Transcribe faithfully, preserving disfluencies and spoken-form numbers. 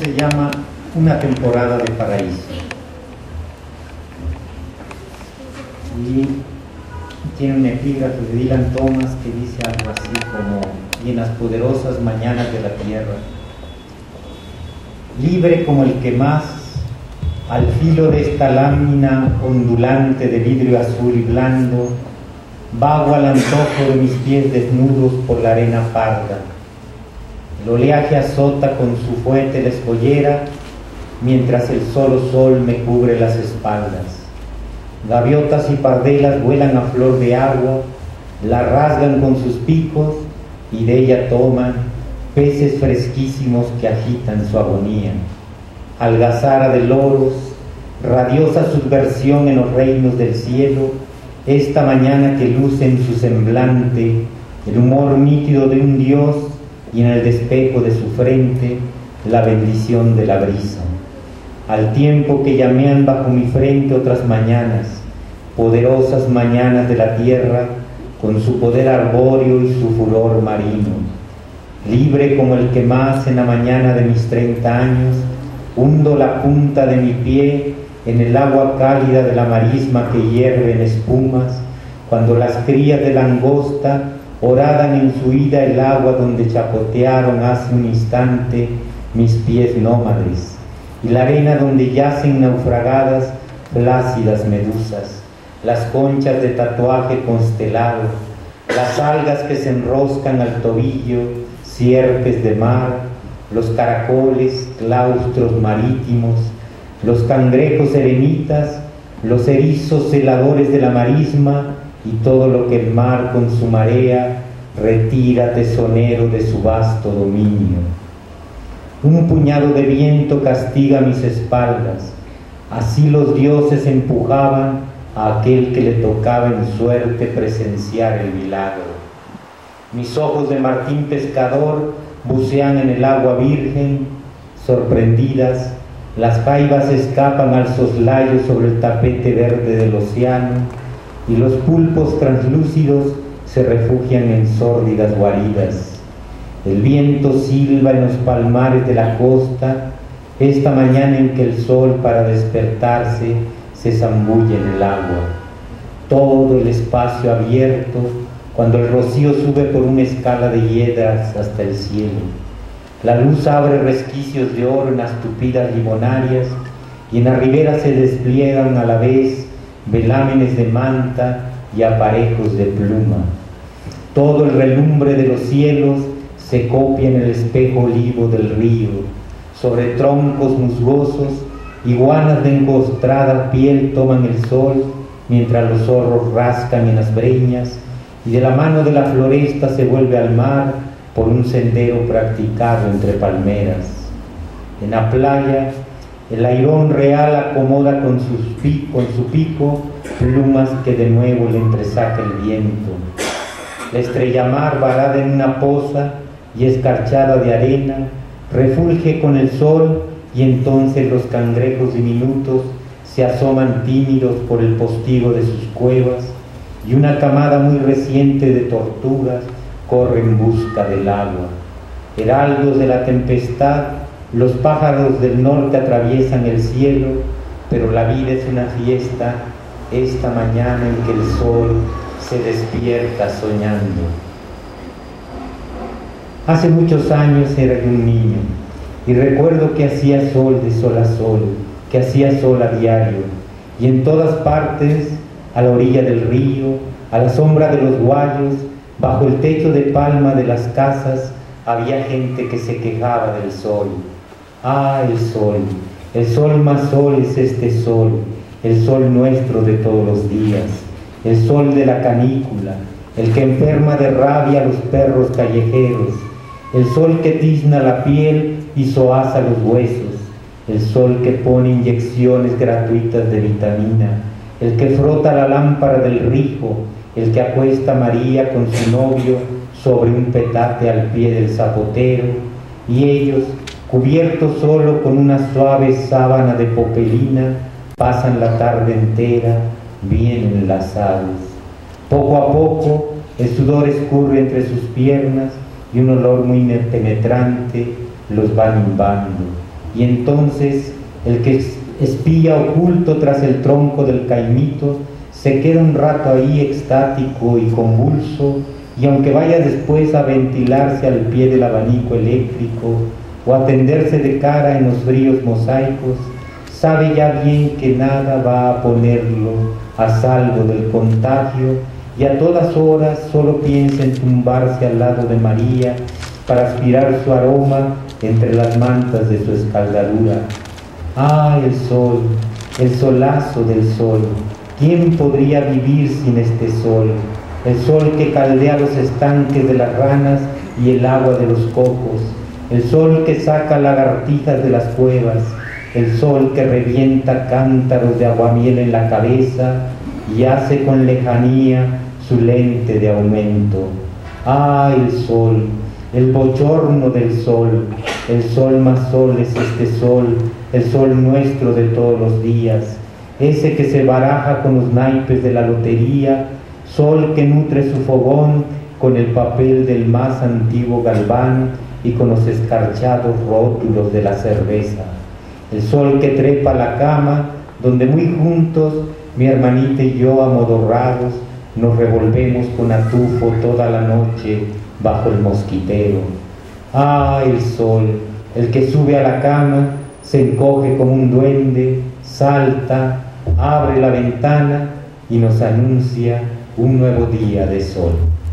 se llama Una temporada de paraíso. Y tiene un epígrafe de Dylan Thomas que dice algo así como: y en las poderosas mañanas de la tierra, libre como el que más, al filo de esta lámina ondulante de vidrio azul y blando, vago al antojo de mis pies desnudos por la arena parda. El oleaje azota con su fuerte la escollera, mientras el solo sol me cubre las espaldas. Gaviotas y pardelas vuelan a flor de agua, la rasgan con sus picos y de ella toman peces fresquísimos que agitan su agonía. Algazara de loros, radiosa subversión en los reinos del cielo, esta mañana que luce en su semblante el humor nítido de un dios y en el despejo de su frente la bendición de la brisa. Al tiempo que llamean bajo mi frente otras mañanas, poderosas mañanas de la tierra, con su poder arbóreo y su furor marino. Libre como el que más en la mañana de mis treinta años, hundo la punta de mi pie en el agua cálida de la marisma que hierve en espumas, cuando las crías de langosta horadan en su ida el agua donde chapotearon hace un instante mis pies nómades, y la arena donde yacen naufragadas plácidas medusas, las conchas de tatuaje constelado, las algas que se enroscan al tobillo, sierpes de mar, los caracoles, claustros marítimos, los cangrejos eremitas, los erizos celadores de la marisma y todo lo que el mar con su marea retira tesonero de su vasto dominio. Un puñado de viento castiga mis espaldas, así los dioses empujaban a aquel que le tocaba en suerte presenciar el milagro. Mis ojos de Martín pescador bucean en el agua virgen, sorprendidas, las jaivas escapan al soslayo sobre el tapete verde del océano y los pulpos translúcidos se refugian en sórdidas guaridas. El viento silba en los palmares de la costa, esta mañana en que el sol para despertarse se zambulle en el agua. Todo el espacio abierto, cuando el rocío sube por una escala de hiedras hasta el cielo. La luz abre resquicios de oro en las tupidas limonarias y en la ribera se despliegan a la vez velámenes de manta y aparejos de pluma. Todo el relumbre de los cielos se copia en el espejo olivo del río. Sobre troncos musgosos, iguanas de encostrada piel toman el sol, mientras los zorros rascan en las breñas, y de la mano de la floresta se vuelve al mar por un sendero practicado entre palmeras. En la playa, el airón real acomoda con, sus pico, con su pico plumas que de nuevo le entresaca el viento. La estrella mar, varada en una poza y escarchada de arena, refulge con el sol, y entonces los cangrejos diminutos se asoman tímidos por el postigo de sus cuevas, y una camada muy reciente de tortugas corre en busca del agua. Heraldos de la tempestad, los pájaros del norte atraviesan el cielo, pero la vida es una fiesta esta mañana en que el sol se despierta soñando. Hace muchos años era yo un niño y recuerdo que hacía sol de sol a sol, que hacía sol a diario, y en todas partes, a la orilla del río, a la sombra de los guayos, bajo el techo de palma de las casas, había gente que se quejaba del sol. Ah, el sol, el sol más sol es este sol, el sol nuestro de todos los días, el sol de la canícula, el que enferma de rabia a los perros callejeros, el sol que tizna la piel y sohaza los huesos, el sol que pone inyecciones gratuitas de vitamina, el que frota la lámpara del rijo, el que acuesta a María con su novio sobre un petate al pie del zapotero, y ellos, cubiertos solo con una suave sábana de popelina, pasan la tarde entera bien enlazados. Poco a poco el sudor escurre entre sus piernas y un olor muy penetrante los va nimbando. y entonces el que espía oculto tras el tronco del caimito se queda un rato ahí extático y convulso, y aunque vaya después a ventilarse al pie del abanico eléctrico o a tenderse de cara en los fríos mosaicos, sabe ya bien que nada va a ponerlo a salvo del contagio, y a todas horas solo piensa en tumbarse al lado de María para aspirar su aroma entre las mantas de su escaldadura. ¡Ah, el sol! El solazo del sol. ¿Quién podría vivir sin este sol? El sol que caldea los estanques de las ranas y el agua de los cocos. El sol que saca lagartijas de las cuevas. El sol que revienta cántaros de aguamiel en la cabeza y hace con lejanía su lente de aumento. ¡Ah, el sol! El bochorno del sol. El sol más sol es este sol, el sol nuestro de todos los días, ese que se baraja con los naipes de la lotería, sol que nutre su fogón con el papel del más antiguo galván y con los escarchados rótulos de la cerveza. El sol que trepa la cama, donde muy juntos, mi hermanita y yo amodorrados, nos revolvemos con atufo toda la noche bajo el mosquitero. ¡Ah, el sol! El que sube a la cama, se encoge como un duende, salta, abre la ventana y nos anuncia un nuevo día de sol.